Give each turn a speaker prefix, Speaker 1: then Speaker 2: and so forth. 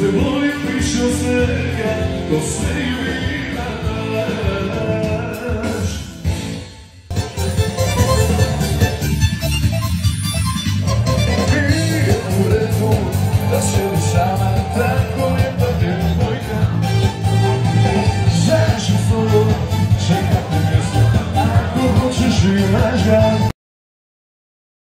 Speaker 1: te volim više od svega, ko sve i